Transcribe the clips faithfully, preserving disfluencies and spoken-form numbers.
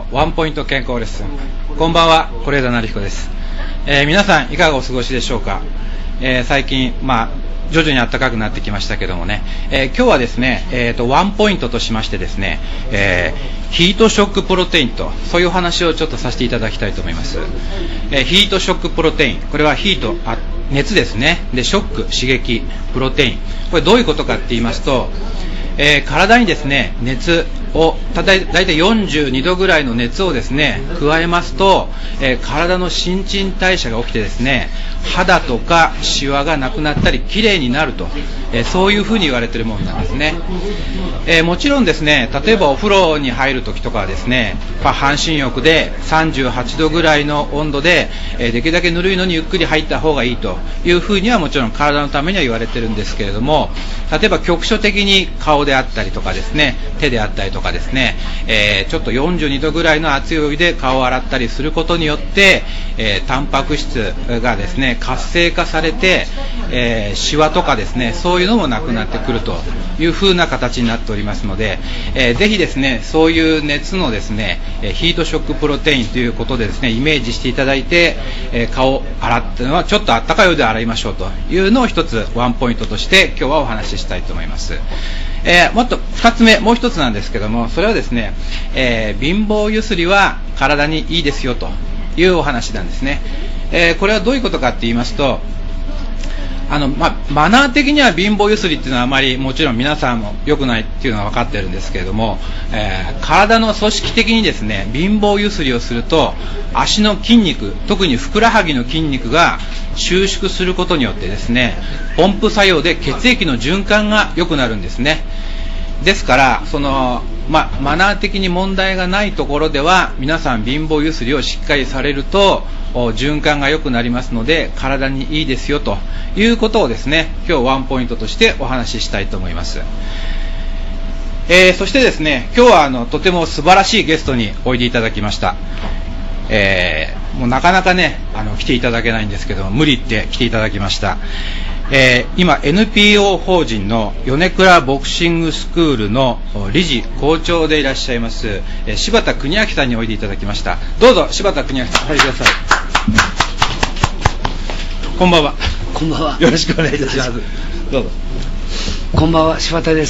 ワンポイント健康レッスン。こんばんは、是枝成彦です。えー、皆さんいかがお過ごしでしょうか。えー、最近、まあ、徐々に暖かくなってきましたけどもね、えー、今日はですね、えーと、ワンポイントとしましてですね、えー、ヒートショックプロテインと、そういうお話をちょっとさせていただきたいと思います。えー、ヒートショックプロテイン、これはヒート、あ、熱ですね。で、ショック、刺激、プロテイン。これどういうことかって言いますと、えー、体にですね、熱を、ただいたいよんじゅうにどぐらいの熱をですね、加えますと、えー、体の新陳代謝が起きてですね、肌とかシワがなくなったり、綺麗になると、えー、そういうふうに言われているものなんですね。えー、もちろんですね、例えばお風呂に入るときとかはですね、まあ、半身浴でさんじゅうはちどぐらいの温度で、えー、できるだけぬるいのにゆっくり入った方がいいというふうにはもちろん体のためには言われているんですけれども、例えば局所的に顔であったりとかですね、手であったりとかですね、えー、ちょっとよんじゅうにどぐらいの熱いお湯で顔を洗ったりすることによって、えー、タンパク質がですね活性化されて、えー、シワとかですね、そういうのもなくなってくるという風な形になっておりますので、えー、ぜひですね、そういう熱のですねヒートショックプロテインということでですねイメージしていただいて、えー、顔を洗ったのはちょっとあったかいお湯で洗いましょうというのを一つワンポイントとして今日はお話ししたいと思います。えー、もっとふたつめ、もう一つなんですけども、それはですね、えー、貧乏ゆすりは体にいいですよというお話なんですね。えー、これはどういうことかって言いますと、あの、ま、マナー的には貧乏ゆすりっていうのはあまりもちろん皆さんも良くないっていうのは分かってるんですけれども、えー、体の組織的にですね貧乏ゆすりをすると足の筋肉、特にふくらはぎの筋肉が収縮することによってですねポンプ作用で血液の循環が良くなるんですね。ですからその、ま、マナー的に問題がないところでは皆さん貧乏ゆすりをしっかりされると循環が良くなりますので体にいいですよということをですね今日ワンポイントとしてお話ししたいと思います。えー、そしてですね今日はあのとても素晴らしいゲストにおいでいただきました。えー、もうなかなかねあの来ていただけないんですけども無理って来ていただきました。えー、今 エヌピーオー 法人の米倉ボクシングスクールの理事校長でいらっしゃいます、えー、柴田邦明さんにおいでいただきました。どうぞ柴田邦明さんお入りください。こんばんは。 こんばんは。 よろしくお願いいたします。どうぞ。 こんばんは、柴田です。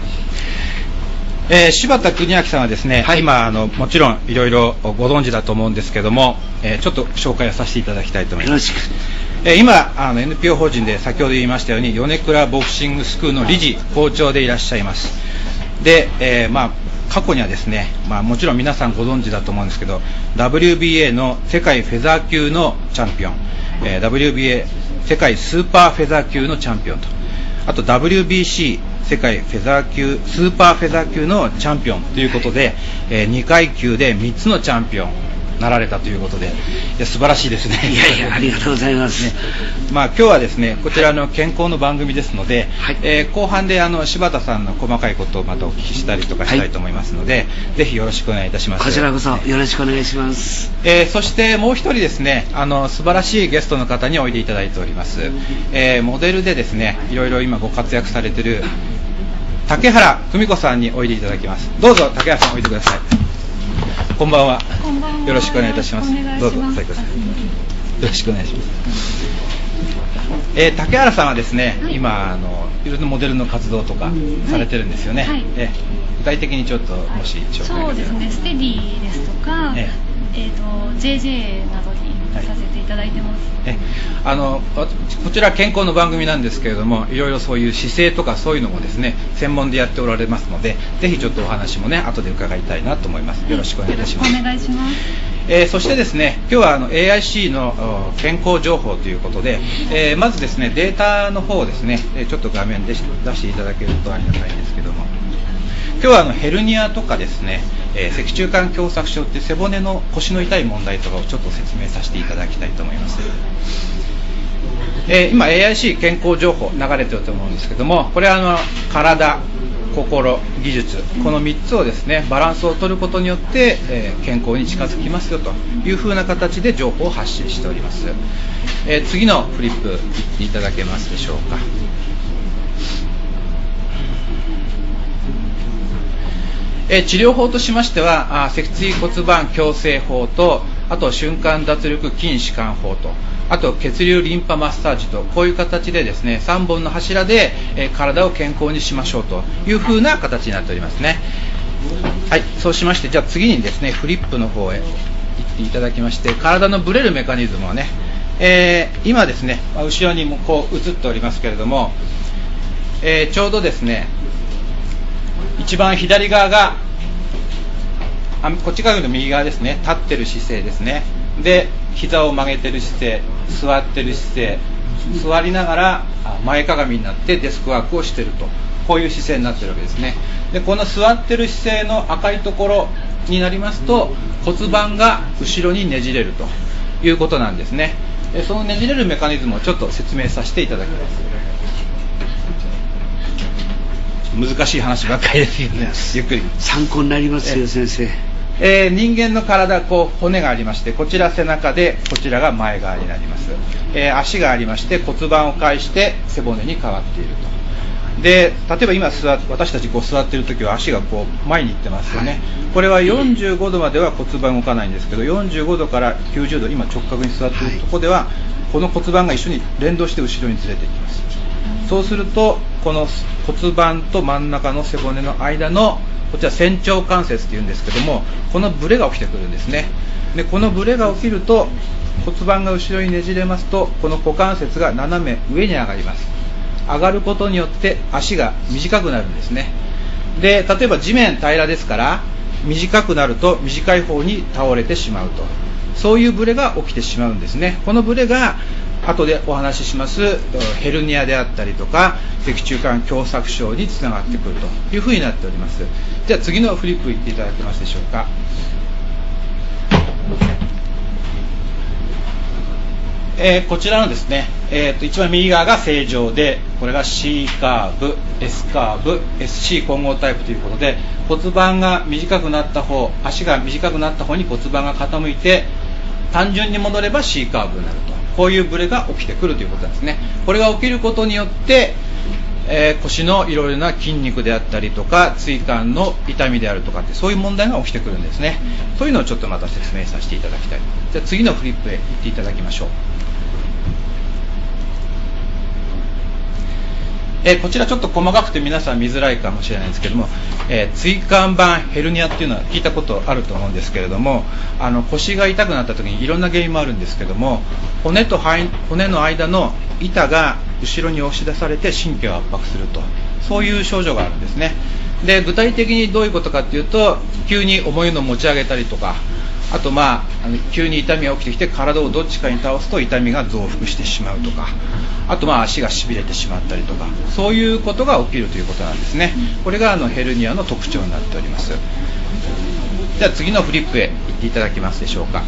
えー、柴田邦明さんはですね、はい、今あのもちろんいろいろご存知だと思うんですけども、えー、ちょっと紹介をさせていただきたいと思います。 よろしく。 えー、今あの エヌピーオー 法人で先ほど言いましたように米倉ボクシングスクールの理事校長でいらっしゃいます。で、えー、まあ過去にはですね、まあ、もちろん皆さんご存知だと思うんですけど ダブリュービーエー の世界フェザー級のチャンピオン、えー、ダブリュービーエー 世界スーパーフェザー級のチャンピオンと、あと ダブリュービーシー 世界フェザー級スーパーフェザー級のチャンピオンということで、えー、にかい級でみっつのチャンピオンなられたということで、いや素晴らしいですね。 いやいやありがとうございます、ね。 まあ今日はですねこちらの健康の番組ですので、はい、えー、後半であの柴田さんの細かいことをまたお聞きしたりとかしたいと思いますので、はい、ぜひよろしくお願いいたします。 こちらこそよろしくお願いします。 えー、そしてもう一人ですねあの素晴らしいゲストの方においでいただいております。えー、モデルでですねいろいろ今ご活躍されている竹原久美子さんにおいでいただきます。どうぞ竹原さんおいでください。こんばんは。 こんばんは。 よろしくお願いいたします。どうぞお座りください。よろしくお願いします。えー、竹原さんはですね、はい、今あのいろいろなモデルの活動とかされてるんですよね。はいはい、えー、具体的にちょっともし紹介そうですね、ステディですとか、えーえー、と ジェージェー などにさせていただいてます。 はい、えあのこちら健康の番組なんですけれどもいろいろそういう姿勢とかそういうのもですね専門でやっておられますのでぜひちょっとお話もね後で伺いたいなと思います。よろしくお願いいたします。 お願いします。 えー、そしてですね今日はあの エーアイシー の健康情報ということで、えー、まずですねデータの方をですねちょっと画面で出していただけるとありがたいんですけども、今日はあのヘルニアとかですね、えー、脊柱管狭窄症って背骨の腰の痛い問題とかをちょっと説明させていただきたいと思います。えー、今 エーアイシー 健康情報流れてると思うんですけども、これはあの体、心、技術、このみっつをですねバランスを取ることによって、えー、健康に近づきますよというふうな形で情報を発信しております。えー、次のフリップいっていただけますでしょうか。ええー、治療法としましては、あ脊椎骨盤矯正法と、あと瞬間脱力筋弛緩法と、あと血流リンパマッサージと、こういう形でですね、さんぼんの柱で、えー、体を健康にしましょうというふうな形になっておりますね。はい、そうしまして、じゃあ次にですね、フリップの方へ行っていただきまして、体のブレるメカニズムをね、えー、今ですね、後ろにもこう映っておりますけれども、えー、ちょうどですね、一番左側が、あこっち側の右側ですね、立ってる姿勢ですね。で、膝を曲げてる姿勢、座ってる姿勢、座りながら前かがみになってデスクワークをしていると、こういう姿勢になっているわけですね。で、この座ってる姿勢の赤いところになりますと、骨盤が後ろにねじれるということなんですね。そのねじれるメカニズムをちょっと説明させていただきます。難しい話ばっかりですよね。ゆっくり参考になりますよ、先生。 えー、人間の体、こう骨がありまして、こちら背中で、こちらが前側になります。えー、足がありまして、骨盤を介して背骨に変わっていると。で、例えば今座私たちこう座っているときは足がこう前に行ってますよね。これはよんじゅうごどまでは骨盤動かないんですけど、よんじゅうごどからきゅうじゅうど、今直角に座っているところでは、この骨盤が一緒に連動して後ろにずれていきます。そうすると、この骨盤と真ん中の背骨の間の、こちら仙腸関節というんですけども、このブレが起きてくるんですね。で、このブレが起きると、骨盤が後ろにねじれますと、この股関節が斜め上に上がります。上がることによって足が短くなるんですね。で、例えば地面平らですから、短くなると短い方に倒れてしまうと、そういうブレが起きてしまうんですね。このブレが後でお話ししますヘルニアであったりとか脊柱管狭窄症につながってくるというふうになっております。じゃあ次のフリップいっていただけますでしょうか。えー、こちらのですね、えー、と一番右側が正常で、これが C カーブ、S カーブ、エスシー 混合タイプということで、骨盤が短くなった方、足が短くなった方に骨盤が傾いて、単純に戻れば C カーブになると、こういうブレが起きてくるということなんですね。これが起きることによって、えー、腰のいろいろな筋肉であったりとか椎間の痛みであるとかって、そういう問題が起きてくるんですね。そういうのをちょっとまた説明させていただきたい。じゃあ次のフリップへ行っていただきましょう。えー、こちらちょっと細かくて皆さん見づらいかもしれないんですけども、えー、椎間板ヘルニアっていうのは聞いたことあると思うんですけれども、あの腰が痛くなった時にいろんな原因もあるんですけども、骨と骨の間の板が後ろに押し出されて神経を圧迫すると、そういう症状があるんですね。で、具体的にどういうことかっていうと、急に重いのを持ち上げたりとか、あと、まあ、あの急に痛みが起きてきて体をどっちかに倒すと痛みが増幅してしまうとか、あと、まあ、足がしびれてしまったりとか、そういうことが起きるということなんですね。これがあのヘルニアの特徴になっております。じゃあ次のフリップへ行っていただけますでしょうか。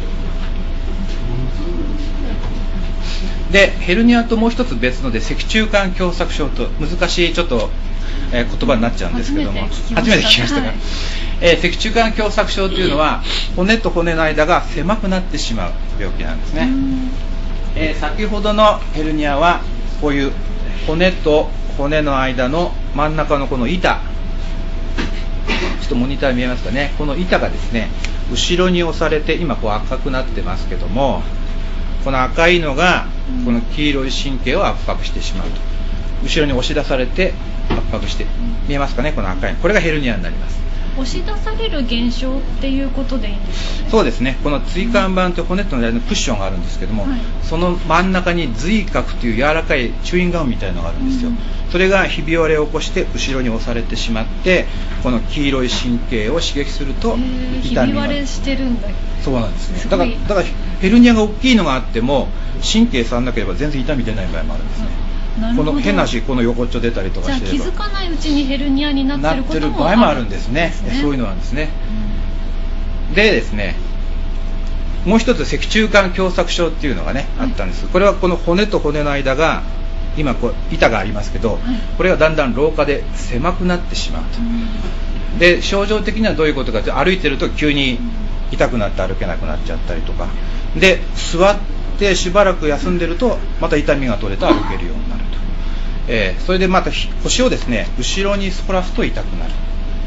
で、ヘルニアともう一つ別ので脊柱管狭窄症と、難しいちょっと、えー、言葉になっちゃうんですけども、初めて聞きましたが、はい、えー、脊柱管狭窄症というのは骨と骨の間が狭くなってしまう病気なんですね。えー、先ほどのヘルニアはこういう骨と骨の間の真ん中のこの板、ちょっとモニター見えますかね、この板がですね後ろに押されて、今こう赤くなってますけども、この赤いのがこの黄色い神経を圧迫してしまうと、後ろに押し出されて圧迫して、見えますかね、この赤い、これがヘルニアになります。 押し出される現象っていうことでいいんですかね。 そうですね、この椎間板と骨との間のクッションがあるんですけども、はい、その真ん中に髄核という柔らかいチューインガムみたいなのがあるんですよ、うん、それがひび割れを起こして後ろに押されてしまって、この黄色い神経を刺激すると痛みが、ひび割れしてるんだ。 そうなんですね。だから、だからヘルニアが大きいのがあっても神経さんなければ全然痛み出ない場合もあるんですね。この変なし、この横っちょ出たりとかしてれば、 じゃあ気づかないうちにヘルニアになってることもあるんですね。なってる場合もあるんですね。 そういうのなんですね、うん、でですね、もう一つ脊柱管狭窄症っていうのがね、はい、あったんです。これはこの骨と骨の間が今こう板がありますけど、はい、これがだんだん老化で狭くなってしまうと、うん、で症状的にはどういうことかというと、歩いてると急に痛くなって歩けなくなっちゃったりとかで、座ってしばらく休んでるとまた痛みが取れて歩けるようになると、えー、それでまた腰をですね後ろに反らすと痛くなる、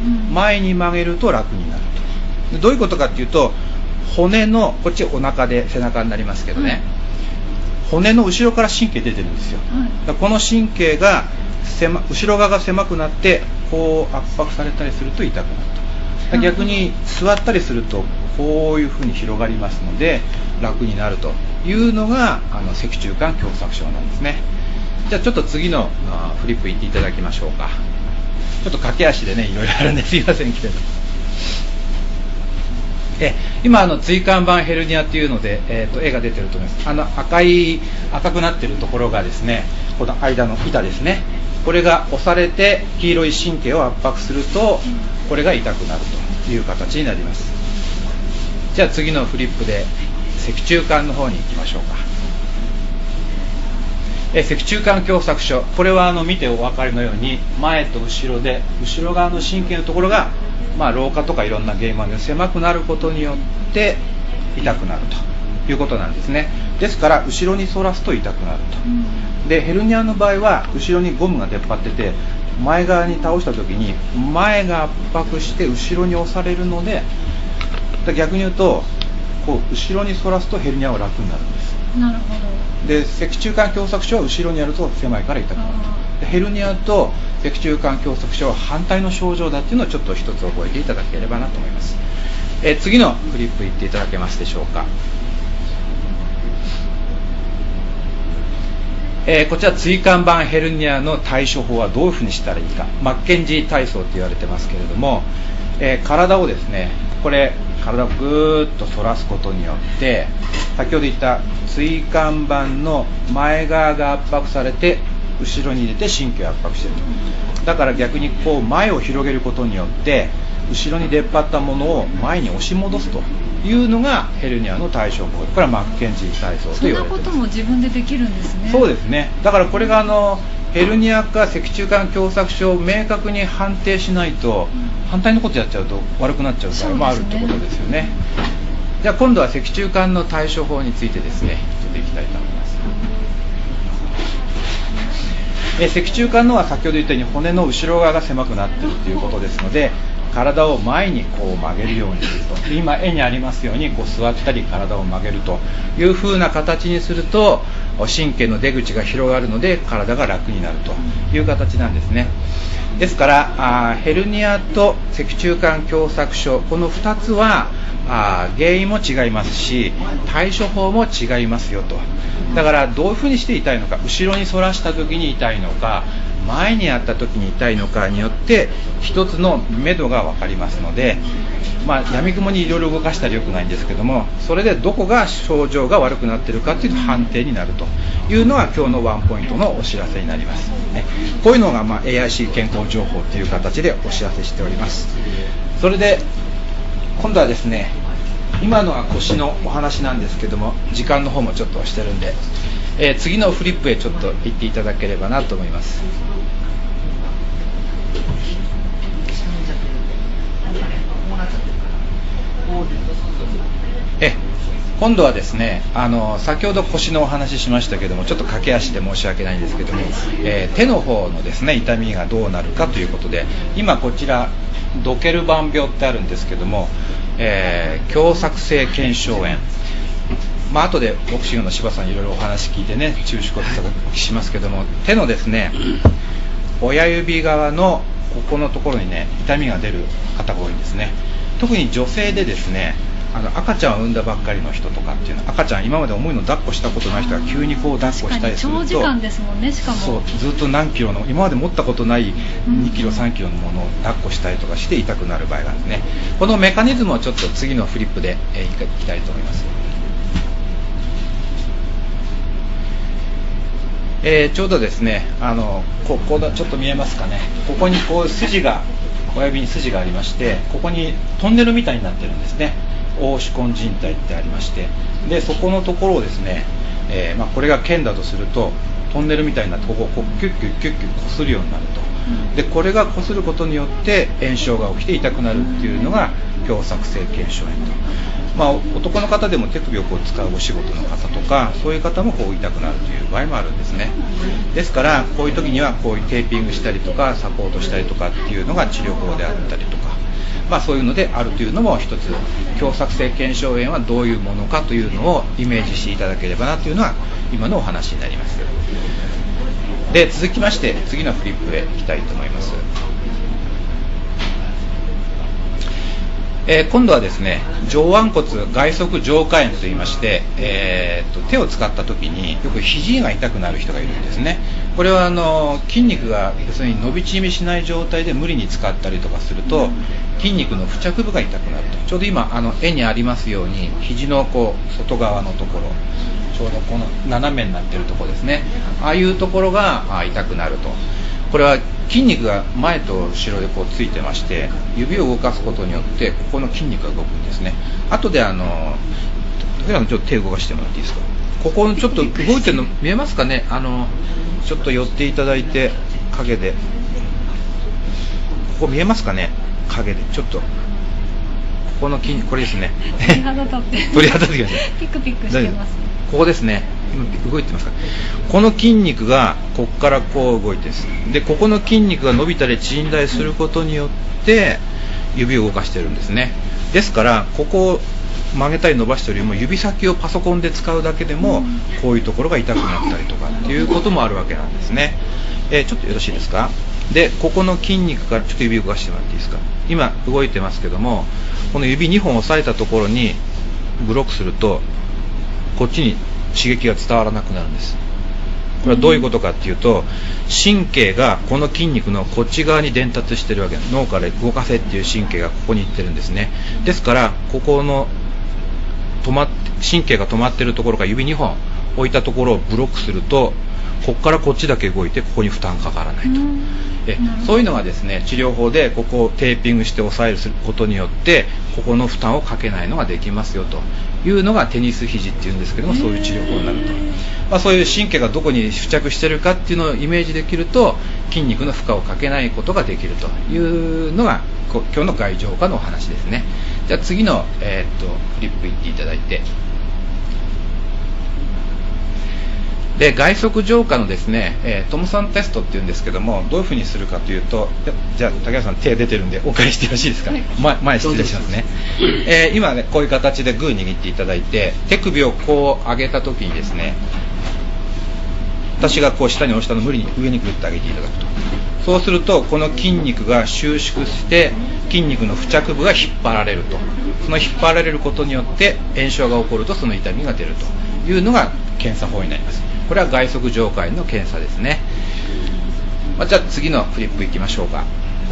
うん、 前に曲げると楽になると。でどういうことかっていうと、骨のこっちお腹で背中になりますけどね、うん、骨の後ろから神経出てるんですよ、はい、だからこの神経が狭後ろ側が狭くなってこう圧迫されたりすると痛くなると。逆に座ったりするとこういうふうに広がりますので楽になるというのがあの脊柱管狭窄症なんですね。じゃあちょっと次のフリップいっていただきましょうか。ちょっと駆け足でねいろいろあるんですいませんけれど、え今あの椎間板ヘルニアっていうので、えー、と絵が出てると思います。あの赤い赤くなってるところがですね、この間の板ですね、これが押されて黄色い神経を圧迫するとこれが痛くなるという形になります。じゃあ次のフリップで脊柱管の方に行きましょうか。え脊柱管狭窄症、これはあの見てお分かりのように前と後ろで後ろ側の神経のところが、まあ、老化とかいろんな原因まで狭くなることによって痛くなるということなんですね。ですから後ろに反らすと痛くなると、うん、でヘルニアの場合は後ろにゴムが出っ張ってて前側に倒した時に前が圧迫して後ろに押されるので、逆に言うとこう後ろに反らすとヘルニアは楽になるんです。 なるほど。 で脊柱管狭窄症は後ろにやると狭いから痛くなると。でヘルニアと脊柱管狭窄症は反対の症状だっていうのをちょっと一つ覚えていただければなと思います。えー、次のフリップいっていただけますでしょうか。えー、こちら椎間板ヘルニアの対処法はどういうふうにしたらいいか、マッケンジー体操と言われてますけれども、えー、体をですね、これ体をぐーっと反らすことによって先ほど言った椎間板の前側が圧迫されて後ろに入れて神経を圧迫していると。だから逆にこう前を広げることによって後ろに出っ張ったものを前に押し戻すというのがヘルニアの対処法。これはマッケンジー体操と言われています。 そんなことも自分でできるんですね。 そうですね。だからこれがあのヘルニアか脊柱管狭窄症を明確に判定しないと、うん、反対のことやっちゃうと悪くなっちゃう場合もあるってことですよね。じゃあ今度は脊柱管の対処法についてですねちょっといきたいと思います。え脊柱管のは先ほど言ったように骨の後ろ側が狭くなっているということですので、体を前にこう曲げるようにすると、今絵にありますようにこう座ったり体を曲げるという風な形にすると神経の出口が広がるので体が楽になるという形なんですね。ですからあヘルニアと脊柱管狭窄症、このふたつはあ原因も違いますし対処法も違いますよと。だからどういうふうにして痛いのか、後ろに反らした時に痛いのか前にやった時に痛いのかによって一つの目処が分かりますので、まあ、闇雲にいろいろ動かしたらよくないんですけども、それでどこが症状が悪くなっているかという判定になるというのが今日のワンポイントのお知らせになります、ね、こういうのが、まあ、エーアイシー 健康情報という形でお知らせしております。それで今度はですね、今のは腰のお話なんですけども時間の方もちょっと押してるんで、えー、次のフリップへちょっと行っていただければなと思います。え今度はですね、あの先ほど腰のお話ししましたけどもちょっと駆け足で申し訳ないんですけども、えー、手の方のですね痛みがどうなるかということで、今こちらドケルバン病ってあるんですけども、えー、狭窄性腱鞘炎、まあ後でボクシングの柴さんいろいろお話聞いてね注視ことお聞きしますけども、手のですね親指側のここのところにね痛みが出る方が多いんですね。特に女性でですね、あの赤ちゃんを産んだばっかりの人とかっていうのは、赤ちゃん今まで重いの抱っこしたことない人が急にこう抱っこしたりすると、 長時間ですもんね。しかもそうずっと何キロの今まで持ったことないにキロさんキロのものを抱っこしたりとかして痛くなる場合があるんですね。このメカニズムをちょっと次のフリップで、えー、いきたいと思います。えー、ちょうどですね、あのここちょっと見えますかね、ここにこう筋が親指に筋がありまして、ここにトンネルみたいになってるんですね。黄手根靭帯ってありまして、でそこのところをですね、えーまあ、これが腱だとするとトンネルみたいになってここをこうキュッキュッキュッキュッこするようになると。でこれがこすることによって炎症が起きて痛くなるっていうのが狭窄性腱鞘炎と、まあ、男の方でも手首をこう使うお仕事の方とか、そういう方もこう痛くなるという場合もあるんですね。ですからこういう時にはこういうテーピングしたりとかサポートしたりとかっていうのが治療法であったりとか、まあ、そういうのであるというのも一つ、狭窄性腱鞘炎はどういうものかというのをイメージしていただければなというのは今のお話になります。で、続きまして次のフリップへ行きたいと思います。えー、今度はですね、上腕骨外側上下炎といいまして、えー、と手を使った時によく肘が痛くなる人がいるんですね。これはあの筋肉が要するに伸び縮みしない状態で無理に使ったりとかすると、筋肉の付着部が痛くなると。ちょうど今あの絵にありますように、肘のこう外側のところ、ちょうどこの斜めになっているところですね、ああいうところが痛くなると。これは筋肉が前と後ろでこうついてまして、指を動かすことによってここの筋肉が動くんですね。後であの竹原さんちょっと手を動かしてもらっていいですか。ここのちょっと動いてるの見えますかね。あのちょっと寄っていただいて、影でここ見えますかね。影でちょっとここの筋肉、これですね。 鳥肌立って鳥肌立ってきました。 ピクピクしてます。 ここですね。今動いてますか。この筋肉がここからこう動いてです。で、ここの筋肉が伸びたり縮んだりすることによって指を動かしてるんですね。ですからここを曲げたり伸ばしたよりも指先をパソコンで使うだけでもこういうところが痛くなったりとかっていうこともあるわけなんですね。えー、ちょっとよろしいですか。で、ここの筋肉からちょっと指を動かしてもらっていいですか。今動いてますけども、この指にほん押さえたところにブロックするとこっちに刺激が伝わらなくなるんです。これはどういうことかっていうと、神経がこの筋肉のこっち側に伝達してるわけ。脳から動かせっていう神経がここに行ってるんですね。ですからここの止まっ神経が止まってるところから指にほん置いたところをブロックすると、ここからこっちだけ動いてここに負担かからないと。えそういうのがですね、治療法でここをテーピングして押さえることによってここの負担をかけないのができますよというのがテニス肘っていうんですけども、そういう治療法になると。まあ、そういう神経がどこに付着しているかっていうのをイメージできると、筋肉の負荷をかけないことができるというのが今日の外上下のお話ですね。じゃあ次の、えー、っとフリップいっていただいて、で外側上下のですね、えー、トムソンテストっていうんですけども、どういうふうにするかというと、じゃあ竹原さん手出てるんでお返ししてよろしいですか。前, 前失礼しますね。えー、今ねこういう形でグー握っていただいて、手首をこう上げた時にですね、私がこう下に押したのを無理に上にグッと上げていただくと、そうするとこの筋肉が収縮して筋肉の付着部が引っ張られると。その引っ張られることによって炎症が起こるとその痛みが出るというのが検査法になります。これは外側上下炎の検査ですね。まあ、じゃあ次のフリップいきましょうか。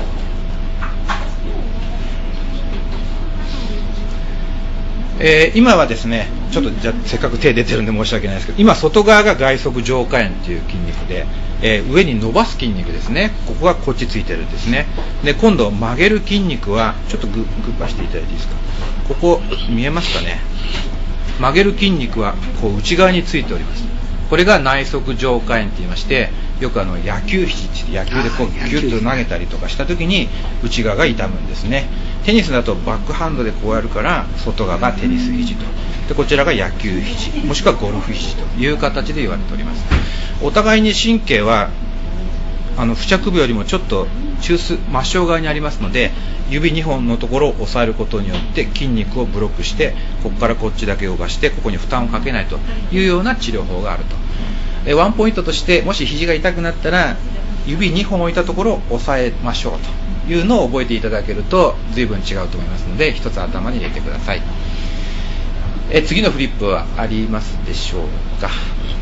えー、今はですね、ちょっとじゃせっかく手出てるんで申し訳ないですけど、今外側が外側上下炎という筋肉で、えー、上に伸ばす筋肉ですね、ここがこっちついてるんですね。で、今度曲げる筋肉はちょっとグッグッパしていただいていいですか。ここ見えますかね。曲げる筋肉はこう内側についております。これが内側上下炎といいまして、よくあの野球肘って野球でこうギュッと投げたりとかした時に内側が痛むんですね。テニスだとバックハンドでこうやるから外側がテニス肘と、でこちらが野球肘もしくはゴルフ肘という形で言われております。お互いに神経はあの付着部よりもちょっと中枢末梢側にありますので、指にほんのところを押さえることによって筋肉をブロックして、ここからこっちだけ動かしてここに負担をかけないというような治療法があると。えワンポイントとして、もし肘が痛くなったら指にほん置いたところを押さえましょうというのを覚えていただけると随分違うと思いますので、一つ頭に入れてください。え次のフリップはありますでしょうか。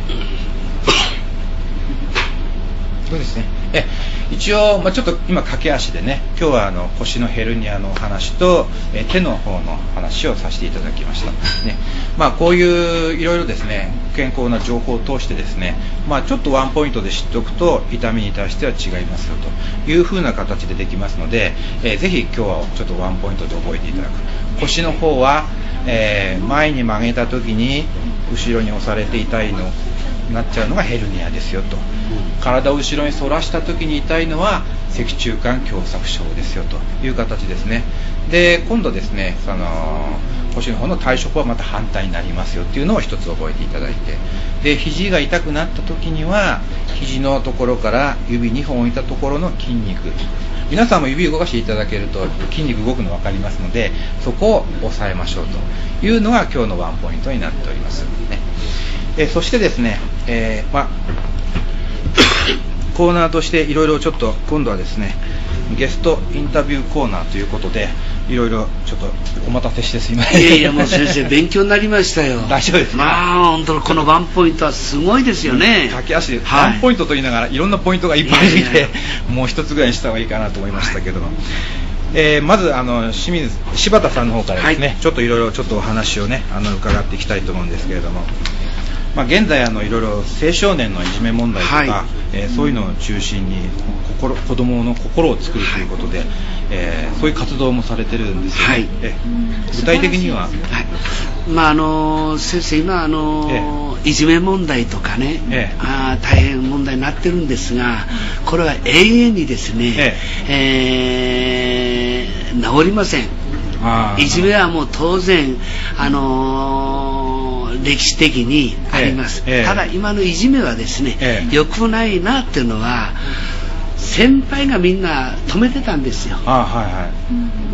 そうですね。え一応、まあ、ちょっと今駆け足でね、今日はあの腰のヘルニアの話とえ手の方の話をさせていただきました、ね。まあ、こういういろいろですね、健康な情報を通してですね、まあ、ちょっとワンポイントで知っておくと痛みに対しては違いますよというふうな形でできますので、えー、ぜひ今日はちょっとワンポイントで覚えていただく。腰の方は、えー、前に曲げた時に後ろに押されて痛いのになっちゃうのがヘルニアですよと体を後ろに反らした時に痛いのは脊柱管狭窄症ですよという形ですね。で今度ですね、その腰の方の対処法はまた反対になりますよっていうのを一つ覚えていただいて、で肘が痛くなった時には肘のところから指にほん置いたところの筋肉、皆さんも指を動かしていただけると筋肉動くの分かりますので、そこを押さえましょうというのが今日のワンポイントになっておりますね。えそしてですね、えーまあ、コーナーとしていろいろちょっと今度はですね、ゲストインタビューコーナーということでいろいろちょっとお待たせしてすいません。 いやいやもう先生勉強になりましたよ。 大丈夫ですか。 まあ本当にこのワンポイントはすごいですよね。 駆け足でワンポイントと言いながらいろんなポイントがいっぱいあってもう一つぐらいにした方がいいかなと思いましたけども、はい、えー、まずあの清水柴田さんの方からですね、はい、ちょっといろいろちょっとお話をねあの伺っていきたいと思うんですけれども、まあ、現在あのいろいろ青少年のいじめ問題とか、はい、えー、そういうのを中心に心子どもの心を作るということで、はい、えー、そういう活動もされてるんですよね。はい、え具体的には、はい、 まああの先生今あの、ええ、いじめ問題とかね、ええ、あ大変問題になってるんですが、これは永遠にですね、えええー、治りません。いじめはもう当然あのー、歴史的にあります、ええええ、ただ今のいじめはですね、ええ、良くないなっていうのは先輩がみんな止めてたんですよ。あ、はいはい、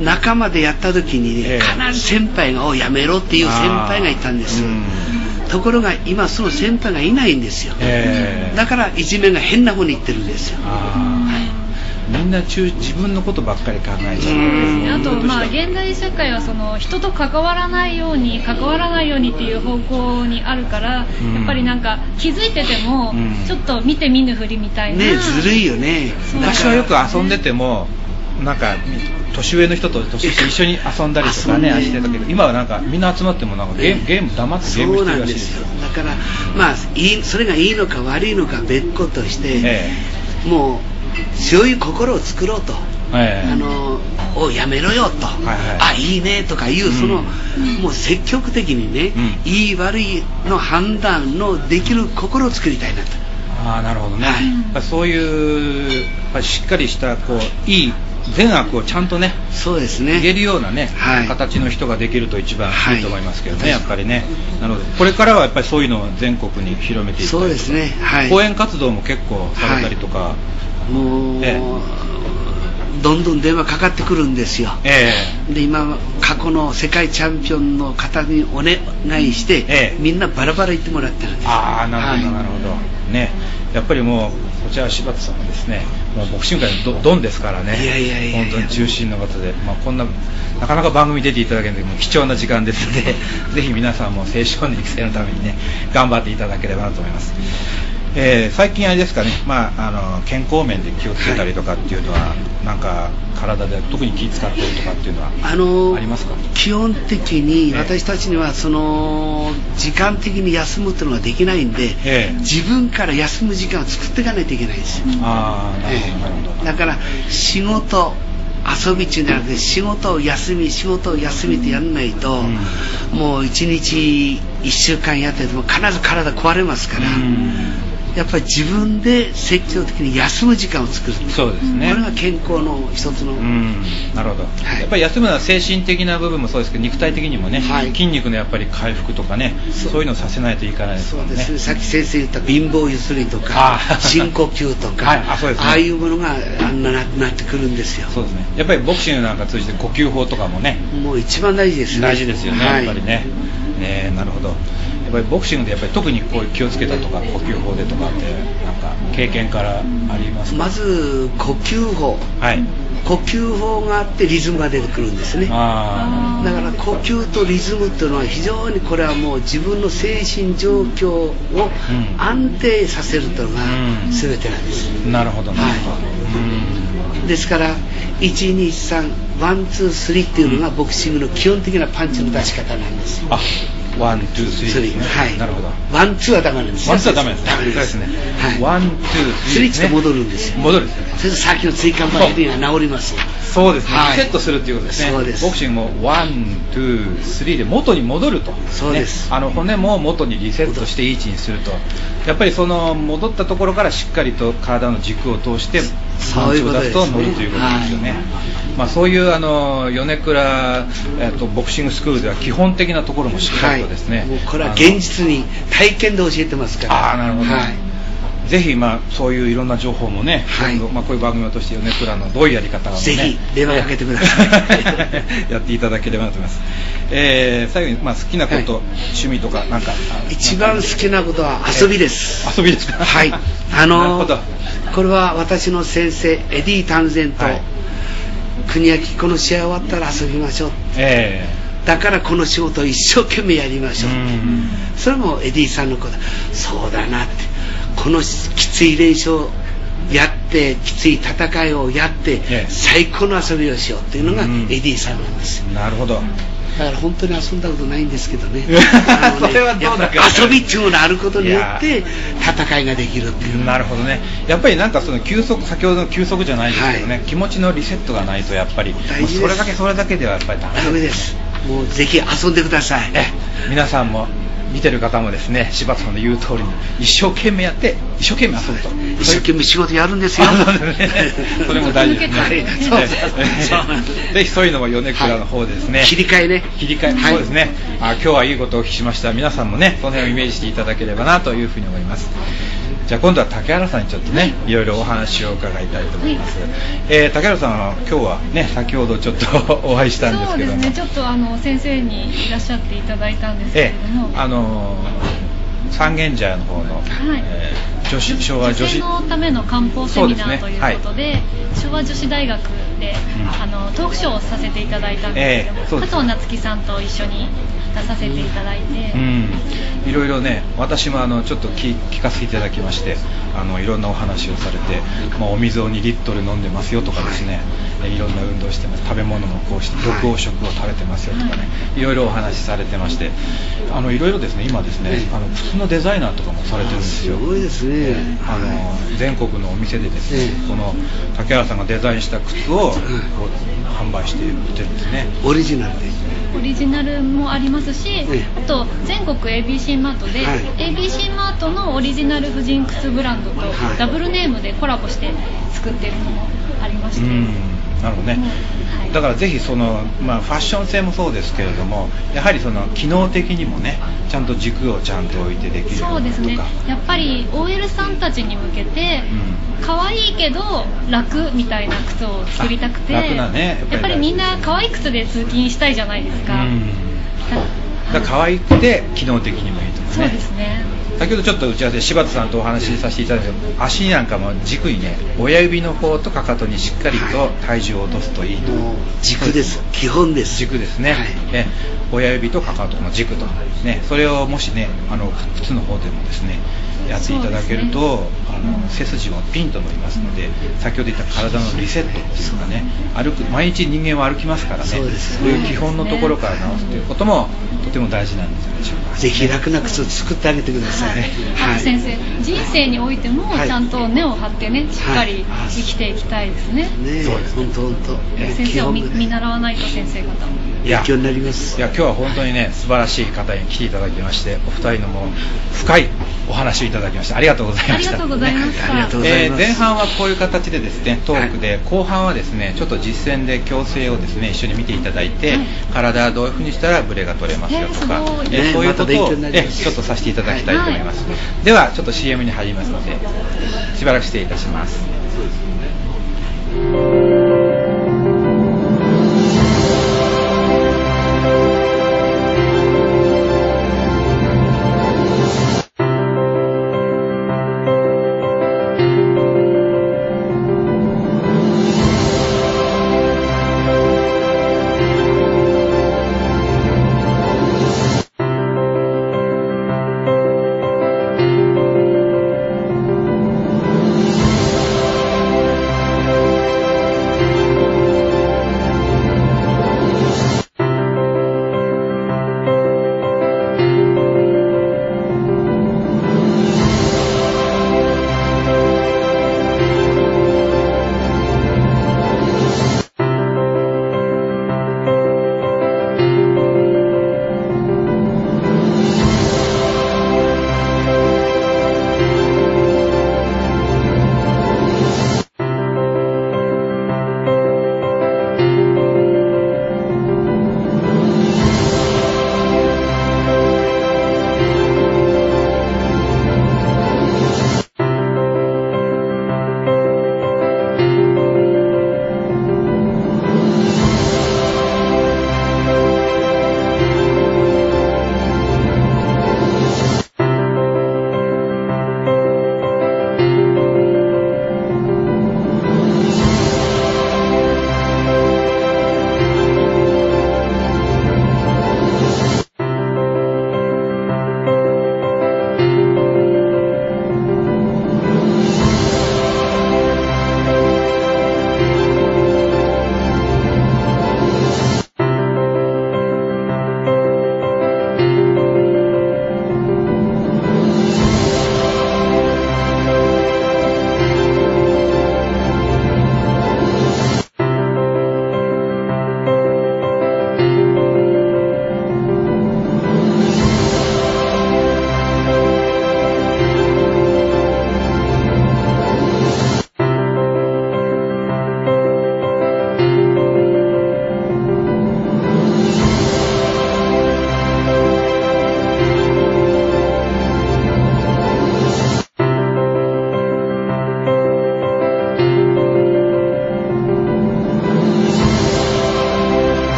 仲間でやった時に、ね、ええ、必ず先輩が「おやめろ」っていう先輩がいたんです。ところが今その先輩がいないんですよ、ええ、だからいじめが変な方に行ってるんですよ。 みんな中自分のことばっかり考えちゃう。 あと、まあ、現代社会はその人と関わらないように関わらないようにっていう方向にあるから、うん、やっぱりなんか気づいてても、うん、ちょっと見て見ぬふりみたいな、 ね、ずるいよね。 昔はよく遊んでてもなんか年上の人と年下一緒に遊んだりとかねしてたけど、今はなんかみんな集まってもなんかゲーム、ゲーム黙ってゲームしてるらしいですよ。 だからまあいいそれがいいのか悪いのか別個として、ええ、もう強い心を作ろうと、はいはい、あのおやめろよと、はいはい、あいいねとかいう、その、うん、もう積極的にね、うん、いい悪いの判断のできる心を作りたいなと。 ああなるほどね、はい、そういうしっかりしたこういい善悪をちゃんとね、 そうですね、 言えるようなね、はい、形の人ができると一番いいと思いますけどね、はい、やっぱりね。なのでこれからはやっぱりそういうのを全国に広めていきたいとか。そうですね、はい、講演活動も結構されたりとか、はい、もう、ええ、 どんどん電話かかってくるんですよ、ええ、で今過去の世界チャンピオンの方にお願いして、ええ、みんなバラバラ言ってもらってるんです。 ああなるほど、はい、なるほどね。やっぱりもうこちら柴田さんはですね、もうボクシング界のドンですからね、いやいやいやいや本当に中心の方で、まあ、こんななかなか番組出ていただけるのでもう貴重な時間ですのでぜひ皆さんも青少年育成のためにね頑張っていただければなと思います。えー、最近あれですかね、まあ、あの健康面で気をつけたりとかっていうのは、はい、なんか体で特に気を使ってるとかっていうのはあのありますか。 基本的に私たちにはその時間的に休むっていうのができないんで、えー、自分から休む時間を作っていかないといけないんですよ。ああなるほど、なるほど。だから仕事遊び中じゃなくて仕事を休み仕事を休みってやんないと、うん、もういちにちいっしゅうかんやってても必ず体壊れますから、うん、やっぱり自分で積極的に休む時間を作る。 そうですね。 これが健康の一つの、うん、 なるほど、はい、やっぱり休むのは精神的な部分もそうですけど肉体的にもね、はい、筋肉のやっぱり回復とかね、そう、そういうのをさせないといかないですもんね。そうですね。 さっき先生言った貧乏ゆすりとか深呼吸とか、はい、あ、そうですね、ああいうものがあんななくなってくるんですよ。 そうですね。やっぱりボクシングなんか通じて呼吸法とかもね、 もう一番大事ですね。 大事ですよね、はい、やっぱりね。ね、なるほど。やっぱりボクシングでやっぱり特にこう気をつけたとか呼吸法でとかってなんか経験からありますか。 まず呼吸法、はい、呼吸法があってリズムが出てくるんですね。あだから呼吸とリズムっていうのは非常にこれはもう自分の精神状況を安定させるというのが全てなんです、 うん、なるほどなるほど、はいうん、ですからいちにさんワンツースリーっていうのがボクシングの基本的なパンチの出し方なんです。 あワン、ツー、スリーですね。 はい。 なるほど。 ワン、ツーはダメなんです。 ワン、ツーはダメです。 ダメです。 ですね。 はい。 ワン、ツー、 スリーって戻るんですよ。 戻るんですよ。 それでさっきの椎間板ヘルニアが治ります。 そうですね。リセットするっていうことですね。 そうです。 ボクシングもワン、ツー、スリーで元に戻ると。 そうです。 あの骨も元にリセットしていい位置にすると。やっぱりその戻ったところからしっかりと体の軸を通してパンチを出すと乗るということですよね。まあそういうあの米倉えっとボクシングスクールでは基本的なところもしっかりとですね。 もうこれは現実に体験で教えてますから。 ああ、なるほど。ぜひ、まあ、そういういろんな情報もね、 はい、 まあ、こういう番組を通して米倉のどういうやり方を、ね、 ぜひ電話かけてくださいやっていただければと思います、えー、最後に、まあ、好きなこと、はい、趣味とかなんか一番好きなことは遊びです、 えー、遊びですかはいあのー、これは私の先生エディ・タンゼント、はい、国明この試合終わったら遊びましょう、えー、だからこの仕事を一生懸命やりましょう、うん、それもエディさんのことそうだなってこのきつい練習をやってきつい戦いをやって、yeah. 最高の遊びをしようっていうのがエディさんなんですよ、 うん、なるほど。 だから本当に遊んだことないんですけどねあのねそれはどうだか遊びっていうものがあることによって戦いができるっていう。 なるほどね。やっぱりなんかその休息先ほどの休息じゃないですけどね、はい、気持ちのリセットがないとやっぱりそれだけそれだけではやっぱりダメです、ね、 ダメです。もうぜひ遊んでください。 え皆さんも見てる方もですね、柴田さんの言う通りに一生懸命やって一生懸命遊ぶと、 一生懸命仕事やるんですよそれも大事ですねぜひそういうのも米倉の方でですね、 はい、切り替えね切り替え、はい、そうですね。あ今日はいいことをお聞きしました。皆さんもねその辺をイメージしていただければなというふうに思います。じゃあ今度は竹原さんにちょっとねいろいろお話を伺いたいと思います、はい。えー、竹原さんは今日はね先ほどちょっとお会いしたんですけども、 そうですね、ちょっとあの先生にいらっしゃっていただいたんですけれども、 えー、あのー、三軒茶屋の方の、はいえー、女子昭和女子のための漢方セミナーということで、ねはい、昭和女子大学で、うん、あのトークショーをさせていただいたんですけども、えー、加藤夏樹さんと一緒に出させていただいて、うん、 いろいろね私もあのちょっと 聞, 聞かせていただきまして、あのいろんなお話をされて、まあ、お水をにリットル飲んでますよとかですね、はい、いろんな運動してます、食べ物もこうして緑黄色を食べてますよとかね、はい、いろいろお話しされてまして、あのいろいろですね今ですね、あの靴のデザイナーとかもされてるんですよ。 すごいですね、 あの全国のお店でですね、この竹原さんがデザインした靴を販売しているんですね。 オリジナルでオリジナルもありますし、あと全国 エービーシー マートで、はい、エービーシー マートのオリジナル婦人靴ブランドとダブルネームでコラボして作っているのもありまして、うんなるほどね、はい、だからぜひその、まあ、ファッション性もそうですけれども、やはりその機能的にもねちゃんと軸をちゃんと置いてできるようなとか。 そうですね、やっぱり オーエル さんたちに向けて、うん、可愛いけど楽みたいな靴を作りたくて、 楽なね、 やっぱりみんな可愛い靴で通勤したいじゃないですか、うん、 だから可愛くて機能的にもいいとかね。 そうですね。 先ほどちょっと打ち合わせで柴田さんとお話しさせていただいたけど、足なんかも軸にね親指の方とかかとにしっかりと体重を落とすといいと、はい、 軸です、基本です、 軸ですね、はい、え親指とかかとの軸と、ね、それをもしねあの靴の方でもですねやっていただけると、ね、あの背筋もピンと伸びますので、先ほど言った体のリセットっていうのがね、歩く毎日人間は歩きますからね、そうですね、そういう基本のところから直すということもとても大事なんじゃないでしょうか。 ぜひ楽な靴を作ってあげてください。はい、 あと先生、人生においてもちゃんと根を張ってね、しっかり生きていきたいですね。ね、 そうです。本当本当。 先生を見習わないと先生方も。 影響になります。 いや今日は本当にね素晴らしい方に来ていただきまして、お二人のも深いお話をいただきましてありがとうございました。 ありがとうございました。 ありがとうございます。 えー、前半はこういう形でですねトークで、はい、後半はですねちょっと実践で矯正をですね一緒に見ていただいて、はい、体はどういうふうにしたらブレが取れますよとか、えー、そういうことを、ま、えちょっとさせていただきたいと思います。はい、ではちょっと シーエム に入りますのでしばらく失礼いたします。